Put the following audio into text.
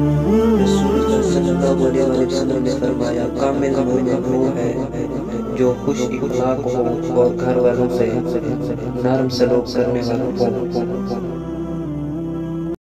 रसूल सल्लल्लाहु अलैहि वसल्लम ने फरमाया, कामिल मोमिन वो है जो खुश इखलाक हो और घर वालों से नरम सलूक करने वाला हो।